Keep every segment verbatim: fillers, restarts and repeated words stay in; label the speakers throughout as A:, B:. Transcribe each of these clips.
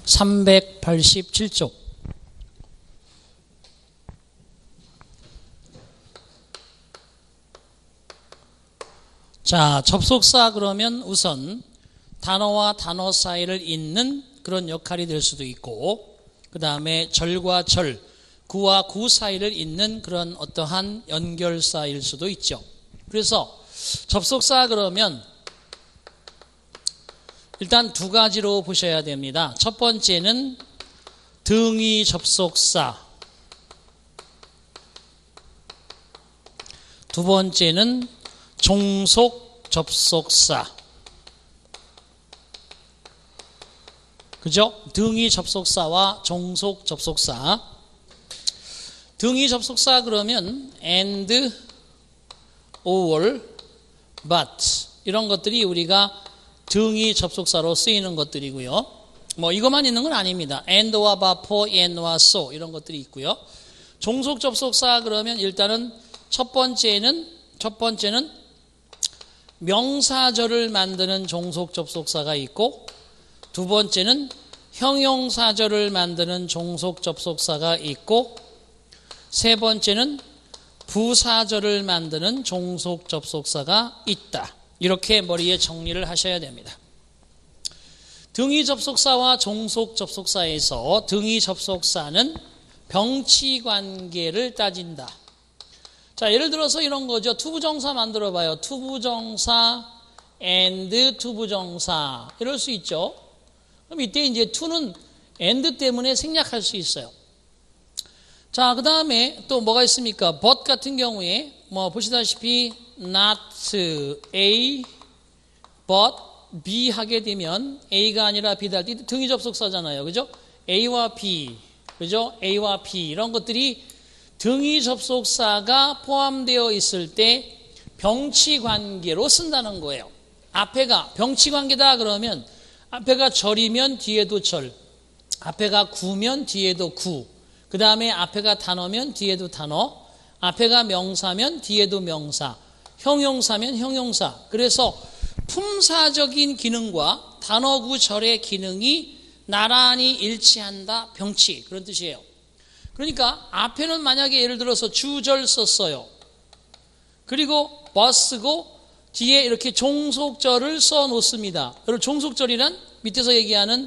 A: 삼백팔십칠 쪽. 자, 접속사 그러면 우선 단어와 단어 사이를 잇는 그런 역할이 될 수도 있고, 그 다음에 절과 절, 구와 구 사이를 잇는 그런 어떠한 연결사일 수도 있죠. 그래서 접속사 그러면 일단 두 가지로 보셔야 됩니다. 첫 번째는 등위 접속사, 두 번째는 종속 접속사. 그죠? 등위 접속사와 종속 접속사. 등위 접속사 그러면 and, or, but 이런 것들이 우리가 등위 접속사로 쓰이는 것들이고요. 뭐 이것만 있는 건 아닙니다. and와 but, for, and와 so 이런 것들이 있고요. 종속 접속사 그러면 일단은 첫 번째는 첫 번째는 명사절을 만드는 종속 접속사가 있고, 두 번째는 형용사절을 만드는 종속 접속사가 있고, 세 번째는 부사절을 만드는 종속 접속사가 있다. 이렇게 머리에 정리를 하셔야 됩니다. 등위 접속사와 종속 접속사에서 등위 접속사는 병치 관계를 따진다. 자, 예를 들어서 이런 거죠. 투부정사 만들어 봐요. 투부정사 and 투부정사 이럴 수 있죠. 그럼 이때 이제 to는 and 때문에 생략할 수 있어요. 자, 그 다음에 또 뭐가 있습니까? but 같은 경우에 뭐 보시다시피 not A but B 하게 되면 A가 아니라 B다 할 때 등위 접속사잖아요. 그죠? A와 B, 그죠? A와 B 이런 것들이 등위 접속사가 포함되어 있을 때 병치 관계로 쓴다는 거예요. 앞에가 병치 관계다 그러면 앞에가 절이면 뒤에도 절, 앞에가 구면 뒤에도 구, 그 다음에 앞에가 단어면 뒤에도 단어, 앞에가 명사면 뒤에도 명사, 형용사면 형용사. 그래서 품사적인 기능과 단어구 절의 기능이 나란히 일치한다. 병치, 그런 뜻이에요. 그러니까 앞에는 만약에 예를 들어서 주절 썼어요. 그리고 버스고 뒤에 이렇게 종속절을 써 놓습니다. 여러분, 종속절이란 밑에서 얘기하는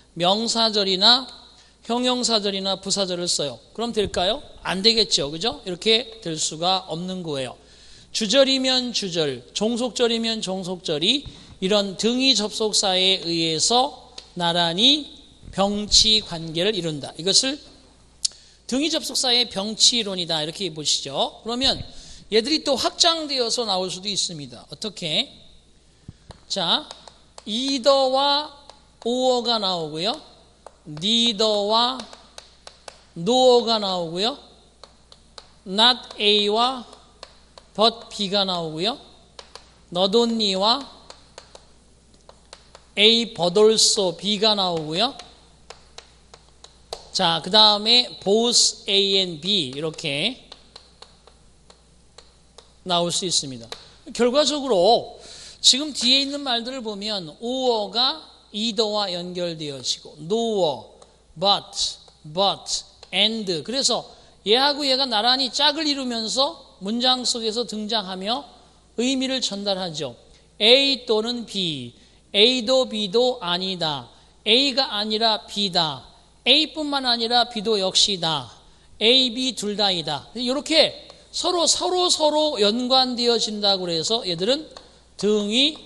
A: 명사절이나 형용사절이나 부사절을 써요. 그럼 될까요? 안 되겠죠. 그죠? 이렇게 될 수가 없는 거예요. 주절이면 주절, 종속절이면 종속절이 이런 등위 접속사에 의해서 나란히 병치 관계를 이룬다. 이것을 등위 접속사의 병치론이다. 이렇게 보시죠. 그러면 얘들이 또 확장되어서 나올 수도 있습니다. 어떻게? 자, either와 or가 나오고요. neither와 no가 나오고요. not A와 but B가 나오고요. not only와 A but also B가 나오고요. 자, 그 다음에 both A and B 이렇게 나올 수 있습니다. 결과적으로 지금 뒤에 있는 말들을 보면 or가 either와 연결되어지고 nor, but, but, and 그래서 얘하고 얘가 나란히 짝을 이루면서 문장 속에서 등장하며 의미를 전달하죠. A 또는 B, A도 B도 아니다. A가 아니라 B다. A뿐만 아니라 B도 역시다. A, B 둘 다이다. 이렇게 서로 서로 서로 연관되어진다고 해서 얘들은 등위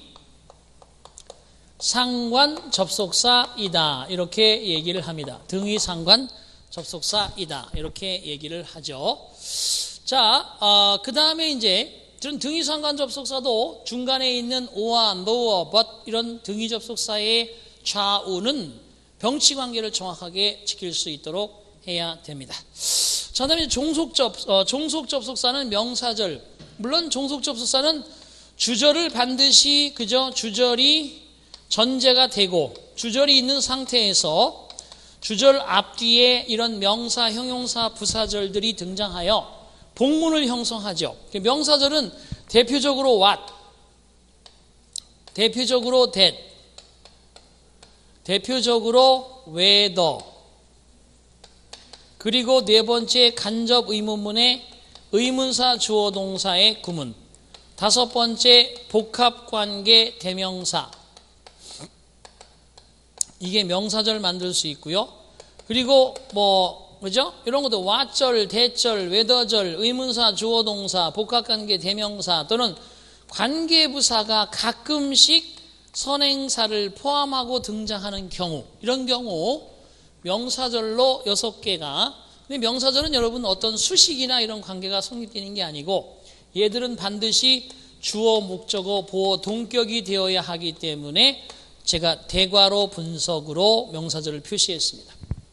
A: 상관 접속사이다. 이렇게 얘기를 합니다. 등위 상관 접속사이다. 이렇게 얘기를 하죠. 자, 어, 그 다음에 이제 저는 등위 상관 접속사도 중간에 있는 or와 no와 but 이런 등위 접속사의 좌우는 병치 관계를 정확하게 지킬 수 있도록 해야 됩니다. 자, 그다음에 종속 접 어, 종속 접속사는 명사절. 물론 종속 접속사는 주절을 반드시 그저 주절이 전제가 되고 주절이 있는 상태에서 주절 앞뒤에 이런 명사, 형용사, 부사절들이 등장하여 복문을 형성하죠. 명사절은 대표적으로 what, 대표적으로 that, 대표적으로 whether, 그리고 네 번째 간접 의문문의 의문사 주어 동사의 구문, 다섯 번째 복합관계 대명사, 이게 명사절 만들 수 있고요. 그리고 뭐 그죠? 이런 것도 what절, 대절, whether절, 의문사 주어 동사, 복합관계 대명사 또는 관계부사가 가끔씩 선행사를 포함하고 등장하는 경우, 이런 경우 명사절로 여섯 개가, 근데 명사절은 여러분 어떤 수식이나 이런 관계가 성립되는 게 아니고 얘들은 반드시 주어, 목적어, 보어, 동격이 되어야 하기 때문에 제가 대괄호 분석으로 명사절을 표시했습니다.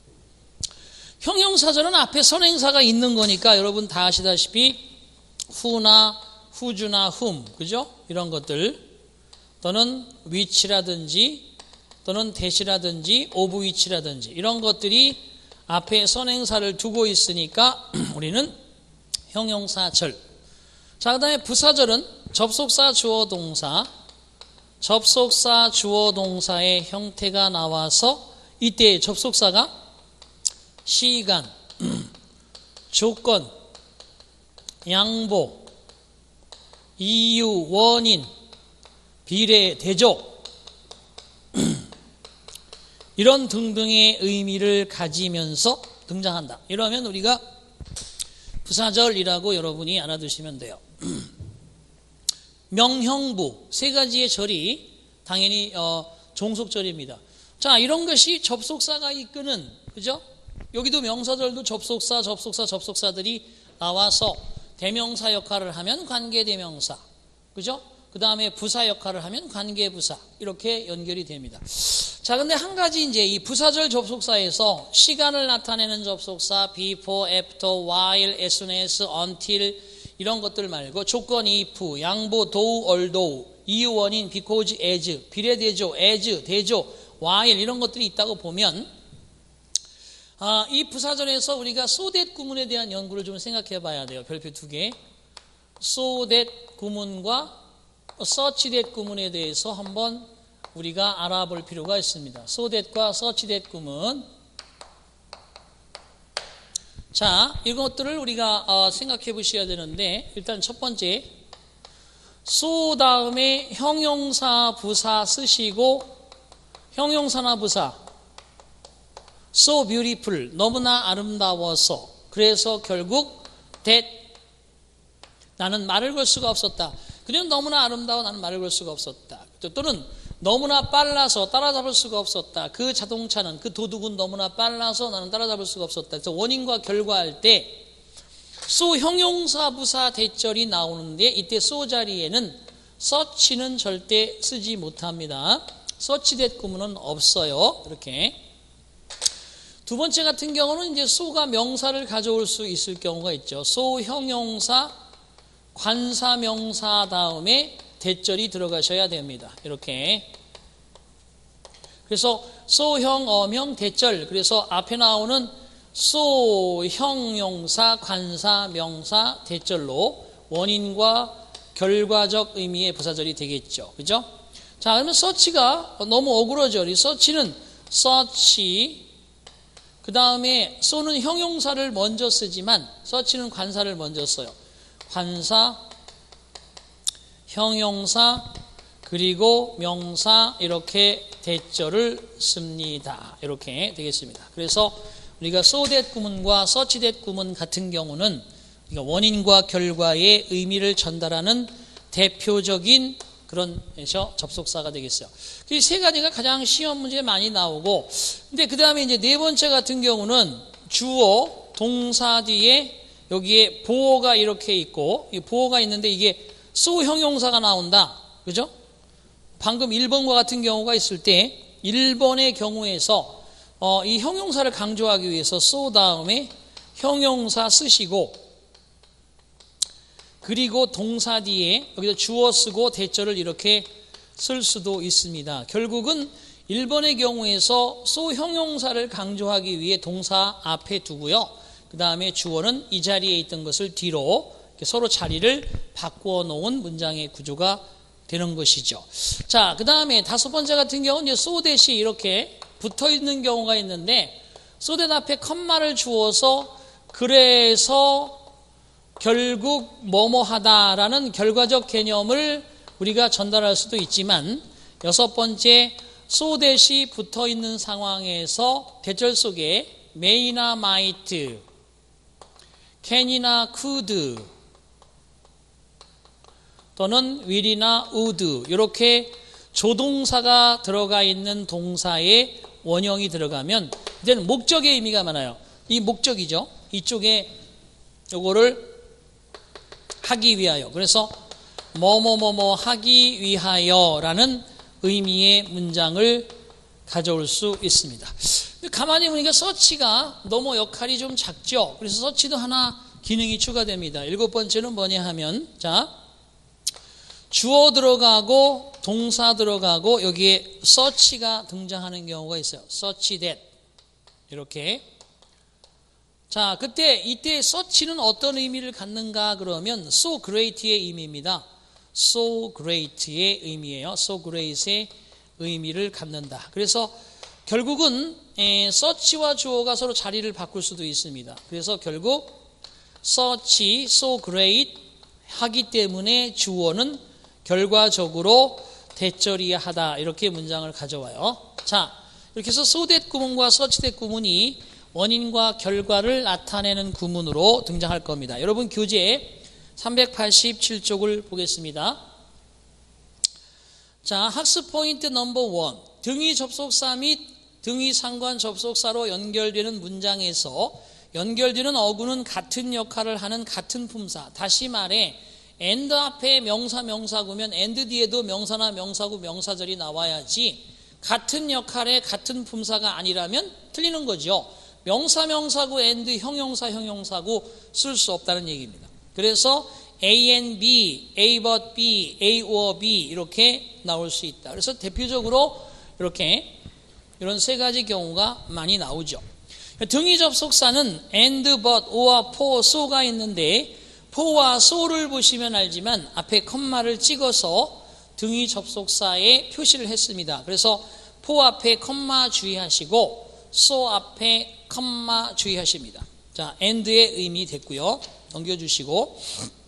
A: 형용사절은 앞에 선행사가 있는 거니까 여러분 다 아시다시피 who나 who주나 whom, 그죠? 이런 것들, 또는 which라든지 또는 that이라든지 of which라든지 이런 것들이 앞에 선행사를 두고 있으니까 우리는 형용사절. 자, 그 다음에 부사절은 접속사 주어 동사, 접속사 주어 동사의 형태가 나와서 이때 접속사가 시간, 조건, 양보, 이유, 원인, 비례, 대조 이런 등등의 의미를 가지면서 등장한다. 이러면 우리가 부사절이라고 여러분이 알아두시면 돼요. 명형부, 세 가지의 절이 당연히 어, 종속절입니다. 자, 이런 것이 접속사가 이끄는, 그죠? 여기도 명사절도 접속사, 접속사, 접속사들이 나와서 대명사 역할을 하면 관계대명사, 그죠? 그 다음에 부사 역할을 하면 관계부사, 이렇게 연결이 됩니다. 자, 근데 한 가지 이제 이 부사절 접속사에서 시간을 나타내는 접속사, before, after, while, as soon as, until 이런 것들 말고 조건 if, 양보, though, although, 이유, 원인, because, as, 비례대조, as, 대조, while 이런 것들이 있다고 보면 아, 이 부사절에서 우리가 so that 구문에 대한 연구를 좀 생각해 봐야 돼요. 별표 두 개. so that 구문과 such that 구문에 대해서 한번 우리가 알아볼 필요가 있습니다. so that과 such that 구문. 자, 이것들을 우리가 어, 생각해 보셔야 되는데, 일단 첫 번째, so 다음에 형용사, 부사 쓰시고, 형용사나 부사, so beautiful, 너무나 아름다워서, 그래서 결국 that, 나는 말을 걸 수가 없었다. 그냥 너무나 아름다워 나는 말을 걸 수가 없었다. 또는 너무나 빨라서 따라잡을 수가 없었다. 그 자동차는, 그 도둑은 너무나 빨라서 나는 따라잡을 수가 없었다. 그래서 원인과 결과할 때 so 형용사 부사 대절이 나오는데 이때 so 자리에는 such는 절대 쓰지 못합니다. such that 구문은 없어요. 이렇게. 두 번째 같은 경우는 이제 so가 명사를 가져올 수 있을 경우가 있죠. so 형용사 관사명사 다음에 대절이 들어가셔야 됩니다. 이렇게. 그래서 소형, 어명, 대절. 그래서 앞에 나오는 소, 형용사, 관사, 명사, 대절로 원인과 결과적 의미의 부사절이 되겠죠. 그죠? 자, 그러면 서치가 너무 어그러져. 이 서치는 서치, 그 다음에 소는 형용사를 먼저 쓰지만 서치는 관사를 먼저 써요. 관사, 형용사, 그리고 명사, 이렇게 대절을 씁니다. 이렇게 되겠습니다. 그래서 우리가 so that 구문과 such that 구문 같은 경우는 원인과 결과의 의미를 전달하는 대표적인 그런 접속사가 되겠어요. 이 세 가지가 가장 시험 문제에 많이 나오고, 근데 그 다음에 이제 네 번째 같은 경우는 주어, 동사 뒤에 여기에 보어가 이렇게 있고, 이 보어가 있는데 이게 so 형용사가 나온다. 그죠? 방금 일 번과 같은 경우가 있을 때 일 번의 경우에서 어, 이 형용사를 강조하기 위해서 so 다음에 형용사 쓰시고, 그리고 동사 뒤에 여기다 주어 쓰고 대절을 이렇게 쓸 수도 있습니다. 결국은 일 번의 경우에서 so 형용사를 강조하기 위해 동사 앞에 두고요. 그 다음에 주어는 이 자리에 있던 것을 뒤로 서로 자리를 바꾸어 놓은 문장의 구조가 되는 것이죠. 자, 그 다음에 다섯 번째 같은 경우는 so that이 이렇게 붙어 있는 경우가 있는데 so that 앞에 컴마를 주어서 그래서 결국 뭐뭐 하다라는 결과적 개념을 우리가 전달할 수도 있지만 여섯 번째 so that이 붙어 있는 상황에서 대절 속에 may나 might, can이나 could 또는 will이나 would 이렇게 조동사가 들어가 있는 동사의 원형이 들어가면 이제는 목적의 의미가 많아요. 이 목적이죠. 이쪽에 요거를 하기 위하여. 그래서 뭐뭐뭐뭐 하기 위하여라는 의미의 문장을 가져올 수 있습니다. 가만히 보니까 서치가 너무 역할이 좀 작죠. 그래서 서치도 하나 기능이 추가됩니다. 일곱 번째는 뭐냐 하면 자 주어 들어가고 동사 들어가고 여기에 서치가 등장하는 경우가 있어요. search that 이렇게. 자, 그때 이때 search는 어떤 의미를 갖는가 그러면 so great의 의미입니다. so great의 의미예요. so great의 의미를 갖는다. 그래서 결국은 에, search와 주어가 서로 자리를 바꿀 수도 있습니다. 그래서 결국 search, so great 하기 때문에 주어는 결과적으로 대절이하다 이렇게 문장을 가져와요. 자, 이렇게 해서 so that 구문과 search that 구문이 원인과 결과를 나타내는 구문으로 등장할 겁니다. 여러분 교재 삼백팔십칠 쪽을 보겠습니다. 자, 학습 포인트 넘버 원. 등위 접속사 및 등위 상관 접속사로 연결되는 문장에서 연결되는 어구는 같은 역할을 하는 같은 품사. 다시 말해 and 앞에 명사 명사구면 and 뒤에도 명사나 명사구 명사절이 나와야지 같은 역할의 같은 품사가 아니라면 틀리는 거죠. 명사 명사구 and 형용사 형용사구 쓸 수 없다는 얘기입니다. 그래서 A and B, A but B, A or B 이렇게 나올 수 있다. 그래서 대표적으로 이렇게 이런 세 가지 경우가 많이 나오죠. 등위 접속사는 and, but, or, for, so가 있는데 for와 so를 보시면 알지만 앞에 컴마를 찍어서 등위 접속사에 표시를 했습니다. 그래서 for 앞에 컴마 주의하시고 so 앞에 컴마 주의하십니다. 자, and의 의미 됐고요. 넘겨주시고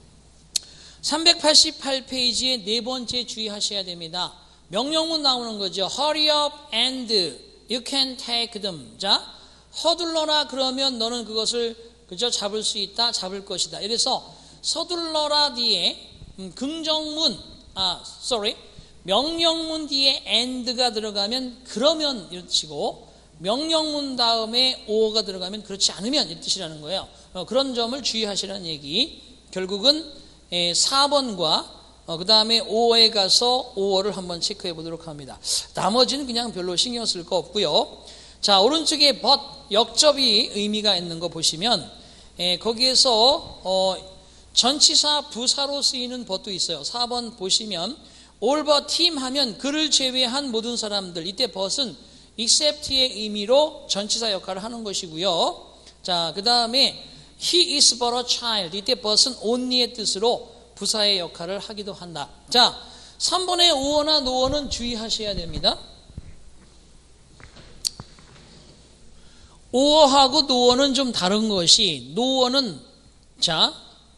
A: 삼백팔십팔 페이지의 네 번째 주의하셔야 됩니다. 명령문 나오는 거죠. Hurry up and you can take them. 자, 서둘러라 그러면 너는 그것을 그저 잡을 수 있다, 잡을 것이다. 이래서 서둘러라 뒤에 음, 긍정문, 아, sorry, 명령문 뒤에 and가 들어가면 그러면 이런 뜻이고 명령문 다음에 or가 들어가면 그렇지 않으면 이 뜻이라는 거예요. 어, 그런 점을 주의하시라는 얘기. 결국은 에, 사 번과 어, 그 다음에 or에 가서 or를 한번 체크해 보도록 합니다. 나머지는 그냥 별로 신경 쓸 거 없고요. 자, 오른쪽에 but 역접이 의미가 있는 거 보시면 에, 거기에서 어, 전치사 부사로 쓰이는 but도 있어요. 사 번 보시면 all but him 하면 그를 제외한 모든 사람들. 이때 but은 except의 의미로 전치사 역할을 하는 것이고요. 자, 그 다음에 he is but a child. 이때 but은 only의 뜻으로 부사의 역할을 하기도 한다. 자, 삼 번의 오어나 노어는 주의하셔야 됩니다. 오어하고 노어는 좀 다른 것이 노어는 자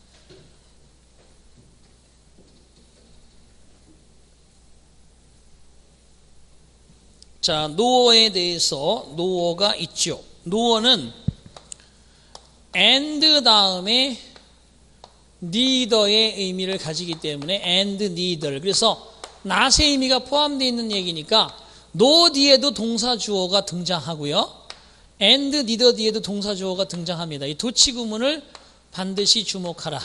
A: 자, 노어에 대해서 노어가 있죠. 노어는 and 다음에 neither의 의미를 가지기 때문에 and neither. 그래서 not의 의미가 포함되어 있는 얘기니까 no 뒤에도 동사 주어가 등장하고요. and neither 뒤에도 동사 주어가 등장합니다. 이 도치 구문을 반드시 주목하라.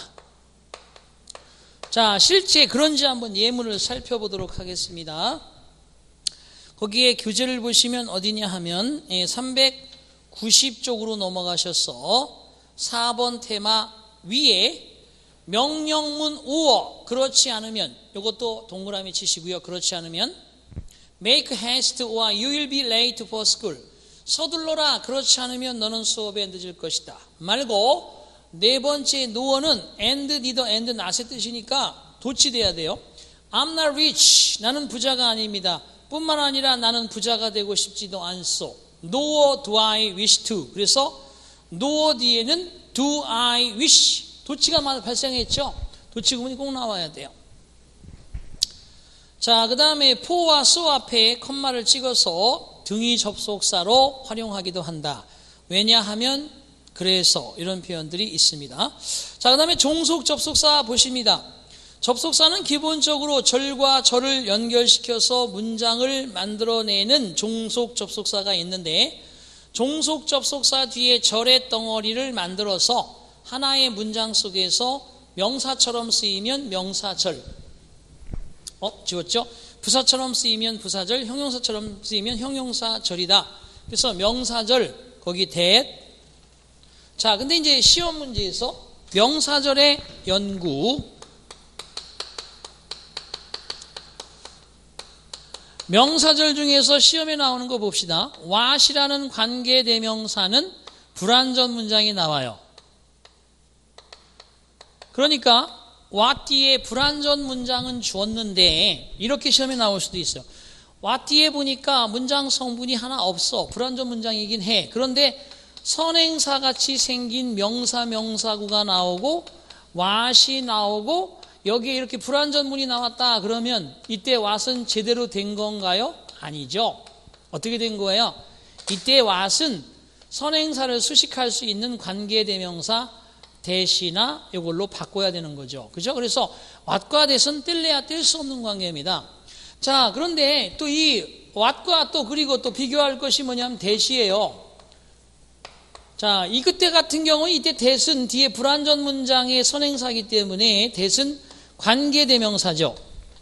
A: 자, 실제 그런지 한번 예문을 살펴보도록 하겠습니다. 거기에 교재를 보시면 어디냐 하면 삼백구십 쪽으로 넘어가셔서 사 번 테마 위에 명령문 or 그렇지 않으면 이것도 동그라미 치시고요. 그렇지 않으면 make haste or you will be late for school. 서둘러라 그렇지 않으면 너는 수업에 늦을 것이다. 말고 네 번째 no는 and, neither, and, not의 뜻이니까 도치돼야 돼요. I'm not rich. 나는 부자가 아닙니다. 뿐만 아니라 나는 부자가 되고 싶지도 않소. Nor do I wish to. 그래서 nor 뒤에는 do I wish. 도치가 발생했죠. 도치 구문이 꼭 나와야 돼요. 자, 그 다음에 for와 so 앞에 컴마를 찍어서 등위 접속사로 활용하기도 한다. 왜냐하면 그래서 이런 표현들이 있습니다. 자, 그 다음에 종속 접속사 보십니다. 접속사는 기본적으로 절과 절을 연결시켜서 문장을 만들어내는 종속 접속사가 있는데, 종속 접속사 뒤에 절의 덩어리를 만들어서 하나의 문장 속에서 명사처럼 쓰이면 명사절, 어? 지웠죠? 부사처럼 쓰이면 부사절, 형용사처럼 쓰이면 형용사절이다. 그래서 명사절, 거기 that. 자, 근데 이제 시험 문제에서 명사절의 연구, 명사절 중에서 시험에 나오는 거 봅시다. what이라는 관계대명사는 불완전 문장이 나와요. 그러니까 what 뒤에 불완전 문장은 주었는데 이렇게 시험에 나올 수도 있어요. what 뒤에 보니까 문장 성분이 하나 없어. 불완전 문장이긴 해. 그런데 선행사같이 생긴 명사 명사구가 나오고 what이 나오고 여기에 이렇게 불완전문이 나왔다 그러면 이때 what은 제대로 된 건가요? 아니죠. 어떻게 된 거예요? 이때 what은 선행사를 수식할 수 있는 관계대명사 that이나 이걸로 바꿔야 되는 거죠. 그죠? 그래서 what과 that은 뗄래야 뗄 수 없는 관계입니다. 자, 그런데 또 이 what과 또 그리고 또 비교할 것이 뭐냐면 that이에요. 자, 이 그때 같은 경우는 이때 that은 뒤에 불완전 문장의 선행사이기 때문에 that은 관계대명사죠.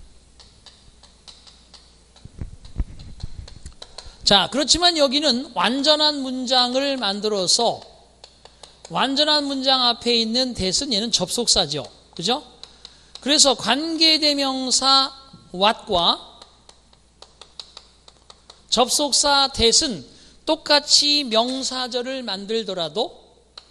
A: 자, 그렇지만 여기는 완전한 문장을 만들어서 완전한 문장 앞에 있는 that은 얘는 접속사죠. 그죠? 그래서 관계대명사 what과 접속사 that은 똑같이 명사절을 만들더라도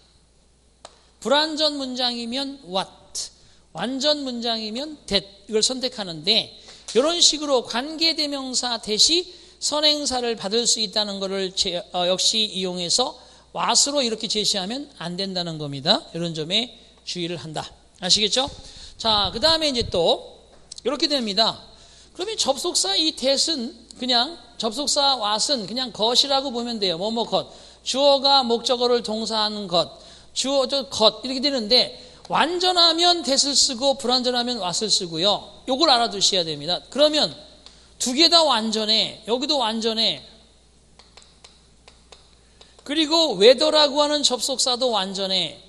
A: 불완전 문장이면 what, 완전 문장이면 that 이걸 선택하는데 이런 식으로 관계대명사 that이 선행사를 받을 수 있다는 것을 제, 어, 역시 이용해서 what으로 이렇게 제시하면 안 된다는 겁니다. 이런 점에 주의를 한다. 아시겠죠? 자, 그 다음에 이제 또 이렇게 됩니다. 그러면 접속사 이 that은 그냥 접속사 what은 그냥 것이라고 보면 돼요. 뭐뭐 것. 주어가 목적어를 동사하는 것. 주어, 저, 것. 이렇게 되는데 완전하면 that을 쓰고 불완전하면 what을 쓰고요. 요걸 알아두셔야 됩니다. 그러면 두 개 다 완전해. 여기도 완전해. 그리고 whether라고 하는 접속사도 완전해.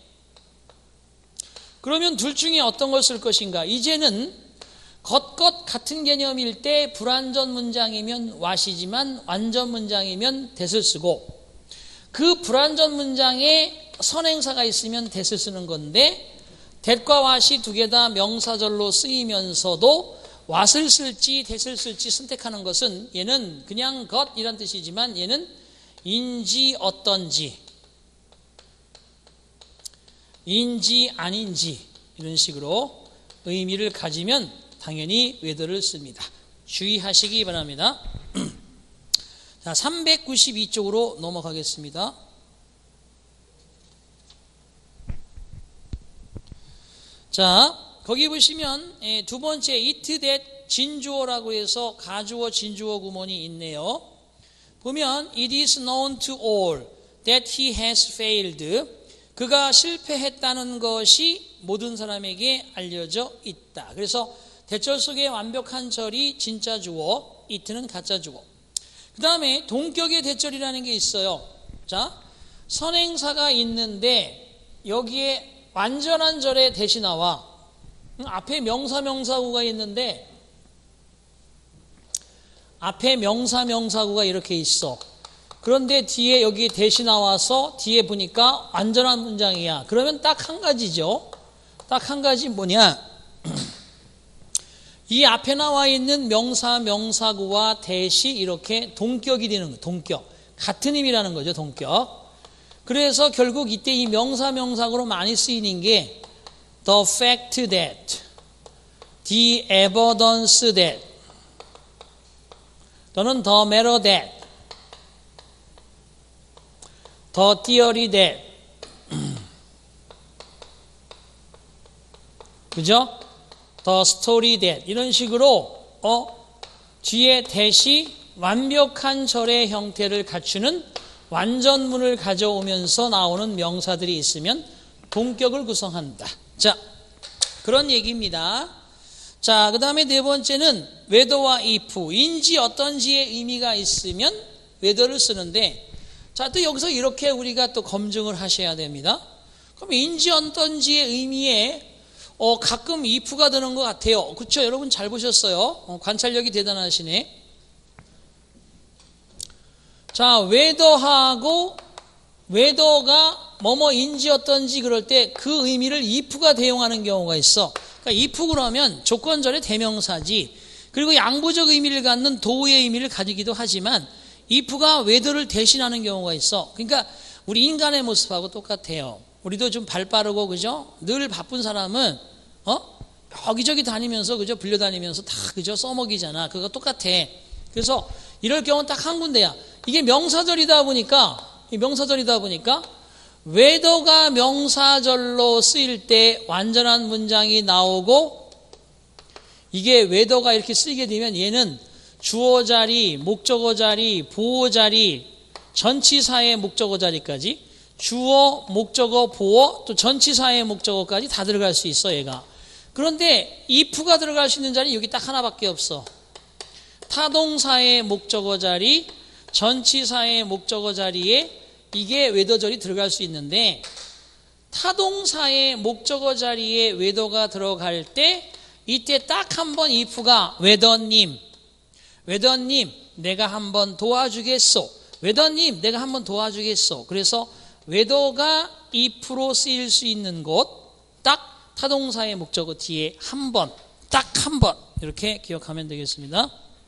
A: 그러면 둘 중에 어떤 걸 쓸 것인가? 이제는 것, 것 같은 개념일 때 불완전 문장이면 what이지만 완전 문장이면 that을 쓰고 그 불완전 문장에 선행사가 있으면 that을 쓰는 건데 that과 what이 두 개 다 명사절로 쓰이면서도 what을 쓸지 that을 쓸지 선택하는 것은 얘는 그냥 것이란 뜻이지만 얘는 인지 어떤지 인지 아닌지 이런 식으로 의미를 가지면 당연히 whether를 씁니다. 주의하시기 바랍니다. 자, 삼백구십이 쪽으로 넘어가겠습니다. 자, 거기 보시면 두 번째 it, that, 진주어라고 해서 가주어, 진주어 구문이 있네요. 보면 it is known to all that he has failed. 그가 실패했다는 것이 모든 사람에게 알려져 있다. 그래서 대절 속에 완벽한 절이 진짜 주어, it는 가짜 주어. 그 다음에 동격의 대절이라는 게 있어요. 자, 선행사가 있는데 여기에 완전한 절의 that이 나와. 앞에 명사 명사구가 있는데 앞에 명사 명사구가 이렇게 있어. 그런데 뒤에 여기 that이 나와서 뒤에 보니까 완전한 문장이야. 그러면 딱 한 가지죠. 딱 한 가지 뭐냐? 이 앞에 나와 있는 명사 명사구와 that이 이렇게 동격이 되는 거예요. 동격. 같은 의미라는 거죠. 동격. 그래서 결국 이때 이 명사 명사구로 많이 쓰이는 게 the fact that, the evidence that, 또는 the matter that, the theory that, 그죠? the story that 이런 식으로 어 뒤에 대시 완벽한 절의 형태를 갖추는 완전문을 가져오면서 나오는 명사들이 있으면 동격을 구성한다. 자, 그런 얘기입니다. 자, 그 다음에 네 번째는 whether와 if, 인지 어떤지의 의미가 있으면 whether를 쓰는데, 자, 또 여기서 이렇게 우리가 또 검증을 하셔야 됩니다. 그럼 인지 어떤지의 의미에 어, 가끔 if가 드는 것 같아요. 그렇죠? 여러분 잘 보셨어요. 어, 관찰력이 대단하시네. 자, whether하고 whether가 뭐뭐인지 어떤지 그럴 때 그 의미를 if가 대용하는 경우가 있어. 그러니까 if 그러면 조건절의 대명사지. 그리고 양보적 의미를 갖는 도의 의미를 가지기도 하지만 if가 whether를 대신하는 경우가 있어. 그러니까 우리 인간의 모습하고 똑같아요. 우리도 좀 발 빠르고 그죠? 늘 바쁜 사람은 어? 여기저기 다니면서 그죠? 불려다니면서 다 그죠? 써먹이잖아. 그거 똑같아. 그래서 이럴 경우는 딱 한 군데야. 이게 명사절이다 보니까 이 명사절이다 보니까 whether가 명사절로 쓰일 때 완전한 문장이 나오고, 이게 whether가 이렇게 쓰이게 되면 얘는 주어 자리, 목적어 자리, 보어 자리, 전치사의 목적어 자리까지 주어, 목적어, 보어, 또 전치사의 목적어까지 다 들어갈 수 있어 얘가. 그런데 if가 들어갈 수 있는 자리는 여기 딱 하나밖에 없어. 타동사의 목적어 자리, 전치사의 목적어 자리에 이게 whether절이 들어갈 수 있는데, 타동사의 목적어 자리에 whether가 들어갈 때 이때 딱 한 번 if가 whether님, whether님 내가 한번 도와주겠소, whether님 내가 한번 도와주겠소. 그래서 whether가 if로 쓰일 수 있는 곳 딱 타동사의 목적어 뒤에 한 번, 딱 한 번 이렇게 기억하면 되겠습니다.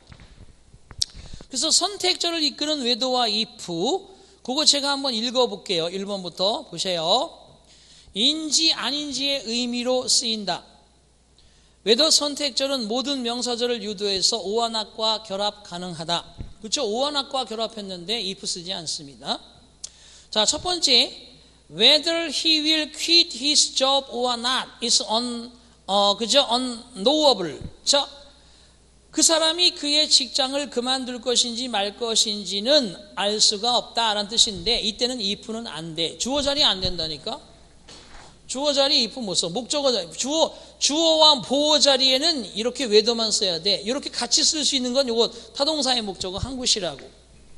A: 그래서 선택절을 이끄는 whether와 if, 그거 제가 한번 읽어볼게요. 일 번부터 보세요. 인지 아닌지의 의미로 쓰인다. whether 선택절은 모든 명사절을 유도해서 오와 not과 결합 가능하다. 그렇죠? 오와 not과 결합했는데 if 쓰지 않습니다. 자, 첫 번째, whether he will quit his job or not is un, 어, 그죠? unknowable. 자, 그 사람이 그의 직장을 그만둘 것인지 말 것인지는 알 수가 없다라는 뜻인데, 이때는 if는 안 돼. 주어 자리 안 된다니까? 주어 자리 if 못 써. 목적어 자리. 주어, 주어와 보어 자리에는 이렇게 whether만 써야 돼. 이렇게 같이 쓸 수 있는 건 요거 타동사의 목적어 한 곳이라고.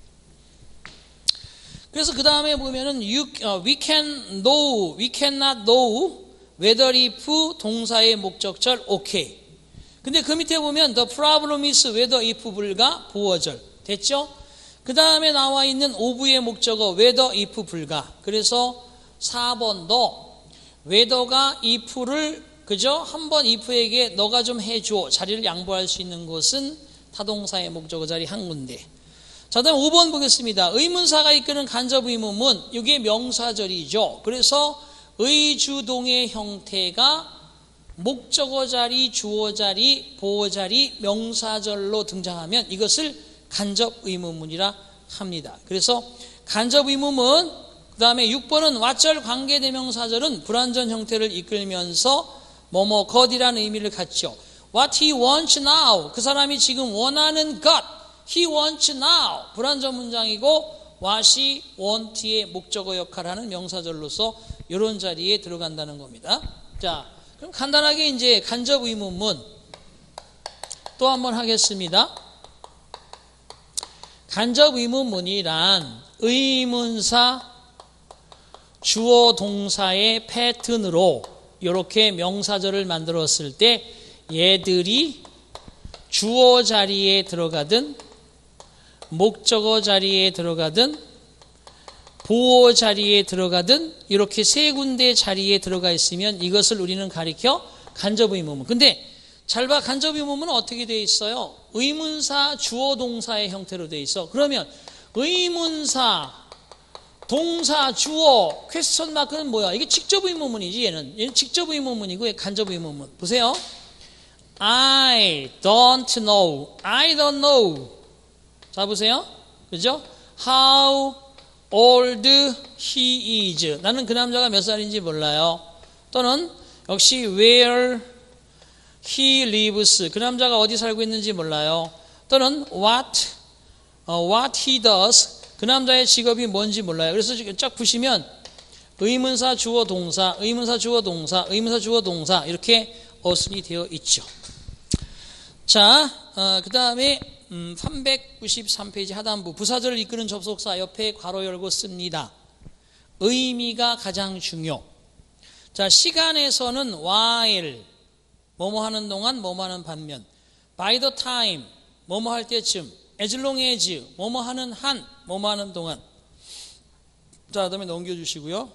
A: 그래서 그 다음에 보면은 you, uh, we can know, we cannot know whether if 동사의 목적절 okay. 근데 그 밑에 보면 the problem is whether if 불가 보어절 됐죠? 그 다음에 나와 있는 of의 목적어 whether if 불가. 그래서 사 번도 whether가 if를 그죠? 한번 if에게 너가 좀 해줘 자리를 양보할 수 있는 곳은 타동사의 목적어 자리 한 군데. 자, 다음 오 번 보겠습니다. 의문사가 이끄는 간접 의문문, 이게 명사절이죠. 그래서 의주동의 형태가 목적어 자리, 주어 자리, 보어 자리, 명사절로 등장하면 이것을 간접 의문문이라 합니다. 그래서 간접 의문문, 그 다음에 육 번은 왓절 관계대명사절은 불완전 형태를 이끌면서 뭐뭐 것이라는 의미를 갖죠. What he wants now, 그 사람이 지금 원하는 것, he wants now, 불완전 문장이고 what이 want의 목적어 역할을 하는 명사절로서 이런 자리에 들어간다는 겁니다. 자, 그럼 간단하게 이제 간접 의문문 또 한번 하겠습니다. 간접 의문문이란 의문사 주어 동사의 패턴으로 이렇게 명사절을 만들었을 때 얘들이 주어 자리에 들어가든 목적어 자리에 들어가든 보어 자리에 들어가든 이렇게 세 군데 자리에 들어가 있으면 이것을 우리는 가리켜 간접 의문문. 근데 잘 봐, 간접 의문문은 어떻게 되어 있어요? 의문사 주어 동사의 형태로 되어 있어. 그러면 의문사 동사 주어 퀘스천 마크는 뭐야? 이게 직접 의문문이지. 얘는 얘는 직접 의문문이고 간접 의문문. 보세요. I don't know. I don't know. 자, 보세요. 그죠? How old he is. 나는 그 남자가 몇 살인지 몰라요. 또는 역시 where he lives. 그 남자가 어디 살고 있는지 몰라요. 또는 what, uh, what he does. 그 남자의 직업이 뭔지 몰라요. 그래서 쫙 보시면 의문사, 주어, 동사, 의문사, 주어, 동사, 의문사, 주어, 동사 이렇게 어순이 되어 있죠. 자, 어, 그 다음에 음, 삼백구십삼 페이지 하단부 부사절을 이끄는 접속사 옆에 괄호 열고 씁니다. 의미가 가장 중요. 자, 시간에서는 while 뭐뭐 하는 동안 뭐뭐 하는 반면, by the time 뭐뭐 할 때쯤, as long as 뭐뭐 하는 한 뭐뭐 하는 동안. 자, 그 다음에 넘겨주시고요.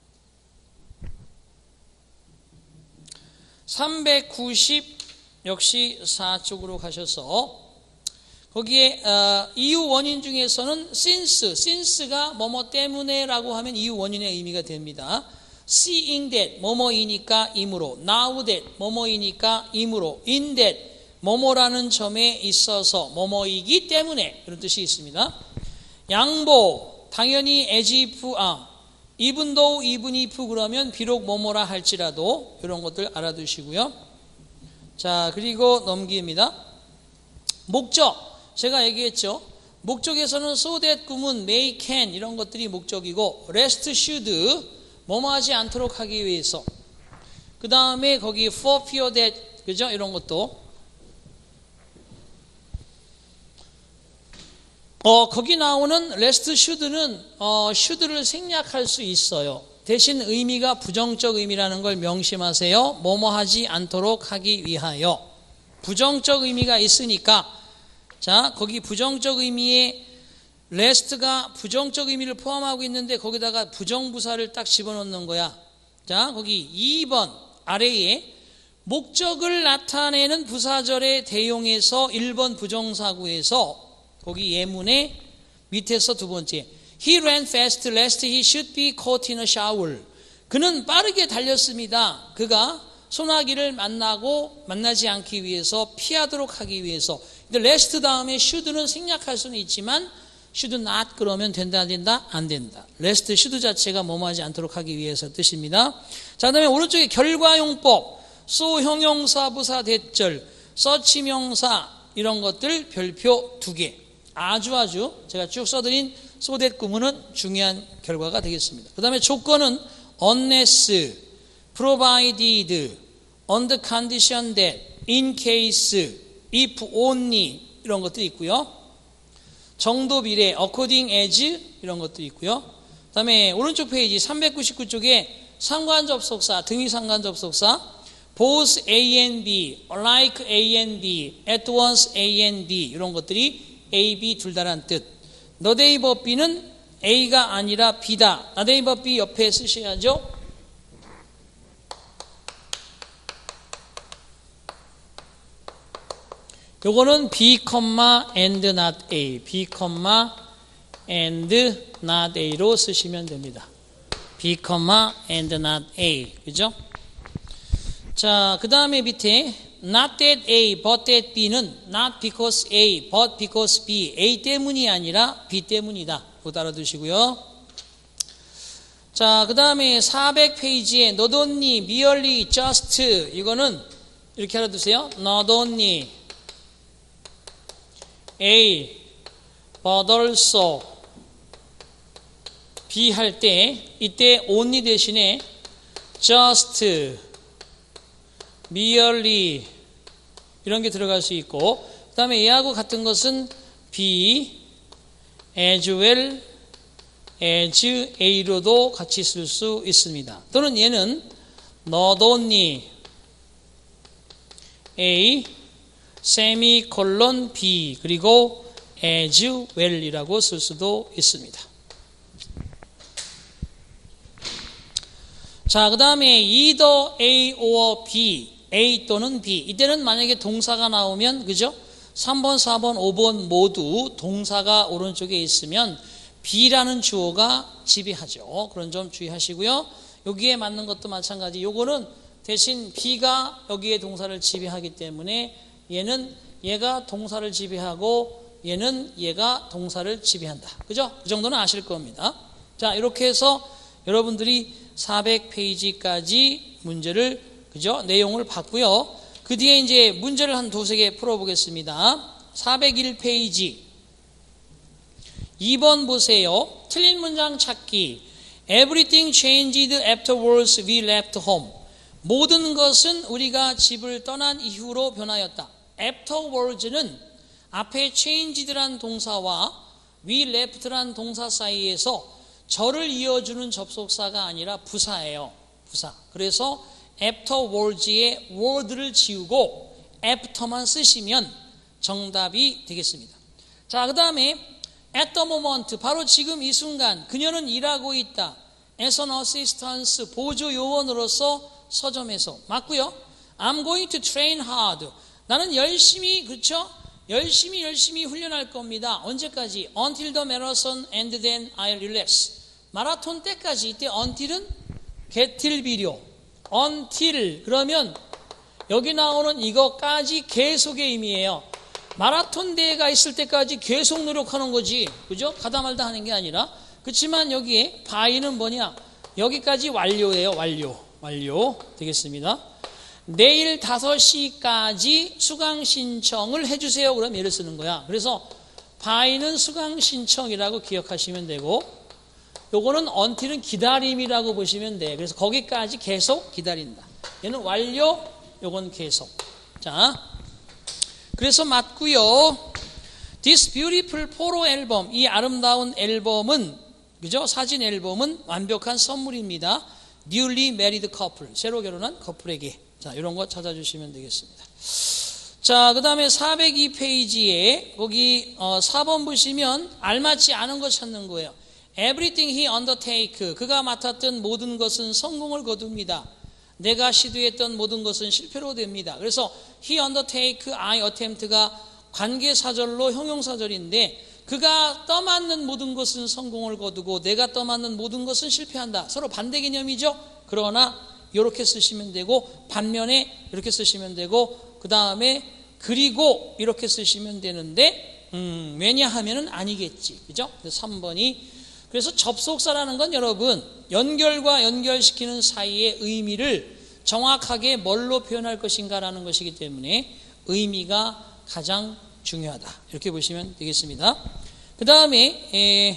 A: 삼백구십 역시 사 쪽으로 가셔서 거기에 어, 이유 원인 중에서는 since, since가 뭐뭐 때문에 라고 하면 이유 원인의 의미가 됩니다. seeing that 뭐뭐이니까 이므로, now that 뭐뭐이니까 이므로, in that 뭐뭐라는 점에 있어서 뭐뭐이기 때문에 이런 뜻이 있습니다. 양보 당연히 as if, 아, even though, even if 그러면 비록 뭐뭐라 할지라도 이런 것들 알아두시고요. 자, 그리고 넘깁니다. 목적 제가 얘기했죠. 목적에서는 so that, 구문, may, can 이런 것들이 목적이고 rest, should 뭐뭐 하지 않도록 하기 위해서. 그 다음에 거기 for fear that, 그죠? 이런 것도 어, 거기 나오는 rest, should는 어, should를 생략할 수 있어요. 대신 의미가 부정적 의미라는 걸 명심하세요. 뭐뭐 하지 않도록 하기 위하여. 부정적 의미가 있으니까 자, 거기 부정적 의미의 rest가 부정적 의미를 포함하고 있는데 거기다가 부정부사를 딱 집어넣는 거야. 자, 거기 이 번 아래에 목적을 나타내는 부사절의 대용에서 일 번 부정사구에서 거기 예문의 밑에서 두 번째 He ran fast lest he should be caught in a shower. 그는 빠르게 달렸습니다. 그가 소나기를 만나고 만나지 않기 위해서 피하도록 하기 위해서. 근데 lest 다음에 should는 생략할 수는 있지만 should not 그러면 된다 안 된다? 안 된다. lest should 자체가 뭐뭐 하지 않도록 하기 위해서 뜻입니다. 자, 그다음에 오른쪽에 결과용법 so 형용사 부사 대절 such 명사 이런 것들 별표 두 개. 아주 아주 제가 쭉 써드린 so that 구문은 중요한 결과가 되겠습니다. 그 다음에 조건은 unless, provided, on the condition that, in case, if only 이런 것들이 있고요. 정도 비례, according as 이런 것들이 있고요. 그 다음에 오른쪽 페이지 삼백구십구 쪽에 상관접속사, 등위 상관접속사 both A and B, like A and B, at once A and B 이런 것들이 A, B 둘 다란 뜻. 너데이버 B는 A가 아니라 B다. 너데이버 B 옆에 쓰셔야죠. 요거는 B, and not A. B, and not A로 쓰시면 됩니다. B, and not A. 그죠? 자, 그 다음에 밑에 not that A, but that B는 not because A, but because B. A 때문이 아니라 B 때문이다. 그거 알아두시고요. 자, 그 다음에 사백 페이지에 not only, merely, just 이거는 이렇게 알아두세요. not only A, but also B 할 때 이때 only 대신에 just, merely 이런 게 들어갈 수 있고 그 다음에 얘하고 같은 것은 B, as well as A로도 같이 쓸 수 있습니다. 또는 얘는 not only A, 세미콜론 B 그리고 as well이라고 쓸 수도 있습니다. 자, 그 다음에 either A or B, A 또는 B. 이때는 만약에 동사가 나오면 그죠? 삼 번, 사 번, 오 번 모두 동사가 오른쪽에 있으면 B라는 주어가 지배하죠. 그런 점 주의하시고요. 여기에 맞는 것도 마찬가지. 요거는 대신 B가 여기에 동사를 지배하기 때문에 얘는 얘가 동사를 지배하고 얘는 얘가 동사를 지배한다. 그죠? 그 정도는 아실 겁니다. 자, 이렇게 해서 여러분들이 사백 페이지까지 문제를, 그죠? 내용을 봤고요. 그 뒤에 이제 문제를 한 두세 개 풀어보겠습니다. 사백일 페이지. 이 번 보세요. 틀린 문장 찾기. Everything changed afterwards we left home. 모든 것은 우리가 집을 떠난 이후로 변하였다. afterwards는 앞에 changed란 동사와 we left란 동사 사이에서 절을 이어주는 접속사가 아니라 부사예요. 부사. 그래서 afterwards의 word를 지우고 after만 쓰시면 정답이 되겠습니다. 자, 그 다음에 at the moment, 바로 지금 이 순간 그녀는 일하고 있다. as an assistant, 보조 요원으로서 서점에서. 맞고요. I'm going to train hard. 나는 열심히, 그렇죠? 열심히 열심히 훈련할 겁니다. 언제까지? Until the marathon and then I'll relax. 마라톤 때까지. 이때 until은 get 비료. until 그러면 여기 나오는 이거까지 계속의 의미예요. 마라톤 대회가 있을 때까지 계속 노력하는 거지. 그죠? 가다 말다 하는 게 아니라. 그렇지만 여기에 by는 뭐냐? 여기까지 완료예요. 완료. 완료. 되겠습니다. 내일 다섯 시까지 수강 신청을 해주세요. 그럼 얘를 쓰는 거야. 그래서 by는 수강 신청이라고 기억하시면 되고, 요거는 until은 기다림이라고 보시면 돼. 그래서 거기까지 계속 기다린다. 얘는 완료, 요건 계속. 자, 그래서 맞고요. This beautiful photo album, 이 아름다운 앨범은, 그죠? 사진 앨범은 완벽한 선물입니다. Newly married couple, 새로 결혼한 커플에게. 자, 이런 거 찾아주시면 되겠습니다. 자, 그 다음에 사백이 페이지에 거기 어, 사 번 보시면 알맞지 않은 거 찾는 거예요. Everything he undertake, 그가 맡았던 모든 것은 성공을 거둡니다. 내가 시도했던 모든 것은 실패로 됩니다. 그래서 he undertake, I attempt가 관계사절로 형용사절인데, 그가 떠맡는 모든 것은 성공을 거두고 내가 떠맡는 모든 것은 실패한다. 서로 반대 개념이죠. 그러나 이렇게 쓰시면 되고, 반면에 이렇게 쓰시면 되고, 그 다음에 그리고 이렇게 쓰시면 되는데, 음, 왜냐하면은 아니겠지. 그죠? 삼 번이. 그래서 접속사라는 건 여러분, 연결과 연결시키는 사이의 의미를 정확하게 뭘로 표현할 것인가라는 것이기 때문에 의미가 가장 중요하다. 이렇게 보시면 되겠습니다. 그 다음에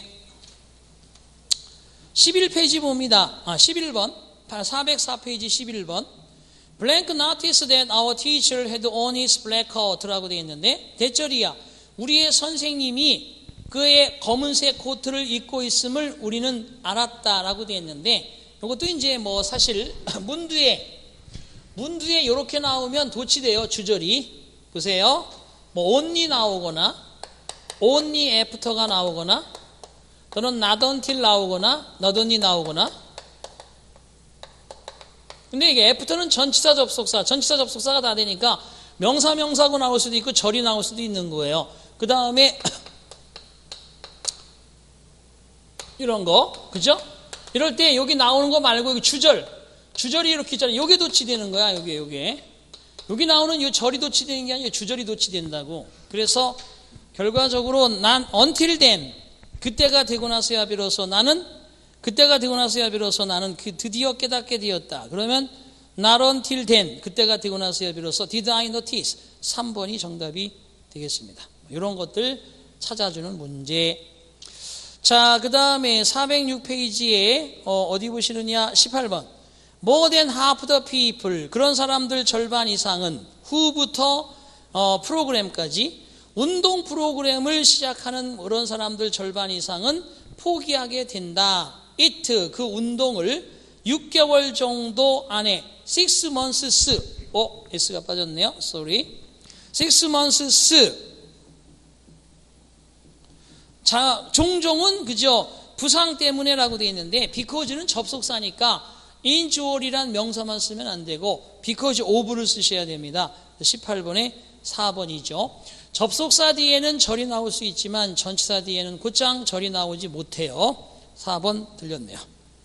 A: 십일 페이지 봅니다. 아, 십일 번. 사백사 페이지 십일 번. Blank noticed that our teacher had on his black coat라고 되어 있는데, 대절이야. 우리의 선생님이 그의 검은색 코트를 입고 있음을 우리는 알았다라고 되어 있는데, 이것도 이제 뭐 사실 문두에 문두에 이렇게 나오면 도치돼요. 주절이. 보세요. 뭐 only 나오거나 only after가 나오거나 또는 not until 나오거나 not only 나오거나. 근데 이게 after는 전치사 접속사, 전치사 접속사가 다 되니까 명사 명사고 나올 수도 있고 절이 나올 수도 있는 거예요. 그 다음에 이런 거, 그죠? 이럴 때 여기 나오는 거 말고 여기 주절, 주절이 이렇게 있잖아요. 여기 도치되는 거야. 여기 여기 여기 나오는 이 절이 도치되는 게 아니라 주절이 도치된다고. 그래서 결과적으로 난 until then, 그때가 되고 나서야 비로소 나는 그때가 되고 나서야 비로소 나는 그 드디어 깨닫게 되었다. 그러면 not until then, 그때가 되고 나서야 비로소 did I notice. 삼 번이 정답이 되겠습니다. 이런 것들 찾아주는 문제. 자, 그 다음에 사백육 페이지에 어, 어디 보시느냐? 십팔 번. More than half the people, 그런 사람들 절반 이상은 who부터 어, 프로그램까지, 운동 프로그램을 시작하는 그런 사람들 절반 이상은 포기하게 된다. it, 그 운동을 육 개월 정도 안에 six months, 어, S가 빠졌네요. sorry. six months. 자, 종종은 그죠? 부상 때문에라고 되어 있는데, because는 접속사니까 injury란 명사만 쓰면 안 되고 because of를 쓰셔야 됩니다. 십팔 번에 사 번이죠. 접속사 뒤에는 절이 나올 수 있지만 전치사 뒤에는 곧장 절이 나오지 못해요. 사 번 들렸네요.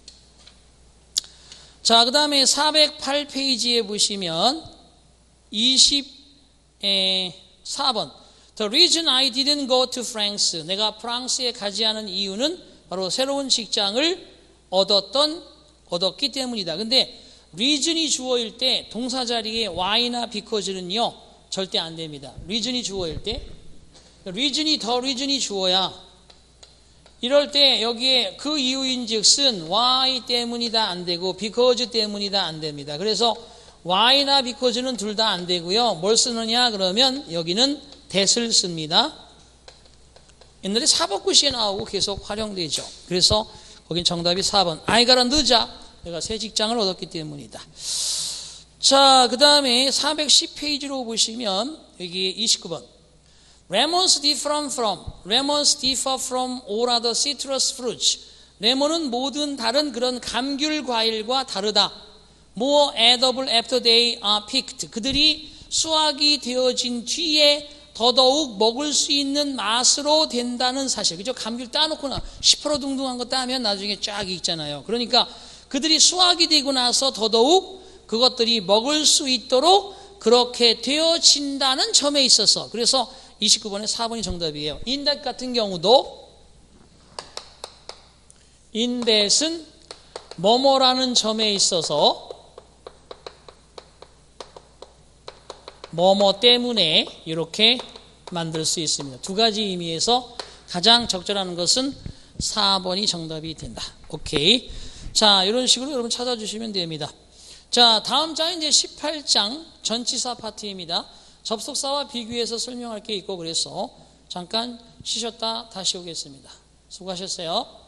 A: 자, 그 다음에 사백팔 페이지에 보시면 이십사 번. The reason I didn't go to France. 내가 프랑스에 가지 않은 이유는 바로 새로운 직장을 얻었던, 얻었기 때문이다. 근데 reason이 주어일 때 동사 자리에 why나 because는요, 절대 안 됩니다. reason이 주어일 때. reason이 더 reason이 주어야. 이럴 때 여기에 그 이유인 즉슨 why 때문이다 안 되고 because 때문이다 안 됩니다. 그래서 why나 because는 둘 다 안 되고요. 뭘 쓰느냐 그러면 여기는 that을 씁니다. 옛날에 사법고시에 나오고 계속 활용되죠. 그래서 거긴 정답이 사 번. 아이가라 늦어. 내가 새 직장을 얻었기 때문이다. 자, 그 다음에 사백십 페이지로 보시면 여기 이십구 번. Lemons differ from, lemons differ from all other citrus fruits. 레몬은 모든 다른 그런 감귤 과일과 다르다. More edible after they are picked. 그들이 수확이 되어진 뒤에 더더욱 먹을 수 있는 맛으로 된다는 사실. 그죠? 감귤 따놓고 나 시퍼러둥둥한 거 따면 나중에 쫙 익잖아요. 그러니까 그들이 수확이 되고 나서 더더욱 그것들이 먹을 수 있도록 그렇게 되어진다는 점에 있어서. 그래서 이십구 번에 사 번이 정답이에요. in that 같은 경우도 in that은 뭐뭐라는 점에 있어서 뭐뭐 때문에 이렇게 만들 수 있습니다. 두 가지 의미에서 가장 적절한 것은 사 번이 정답이 된다. 오케이. 자, 이런 식으로 여러분 찾아주시면 됩니다. 자, 다음 장은 이제 십팔 장 전치사 파트입니다. 접속사와 비교해서 설명할 게 있고 그래서 잠깐 쉬셨다 다시 오겠습니다. 수고하셨어요.